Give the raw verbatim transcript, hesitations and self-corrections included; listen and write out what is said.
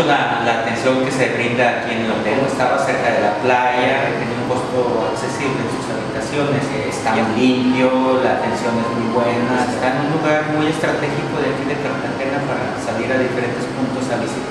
la, la atención que se brinda aquí en el hotel. Estaba cerca de la playa, tiene un costo accesible en sus habitaciones, eh, está muy limpio, la atención es muy buena, está en un lugar muy estratégico de aquí de Cartagena para salir a diferentes puntos a visitar.